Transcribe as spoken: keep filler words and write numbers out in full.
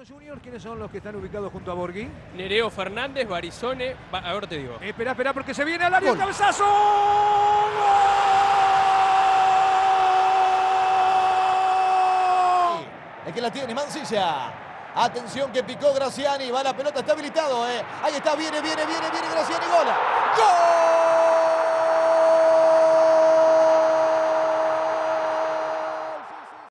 Argentinos Juniors, ¿quiénes son los que están ubicados junto a Borghi? Nereo Fernández, Barizone, va, ahora te digo. Espera, espera, porque se viene al área, Gol. cabezazo. ¡Gol! El que la tiene, Mancilla. Atención que picó Graciani, va la pelota, está habilitado, eh. Ahí está, viene, viene, viene, viene Graciani, gola.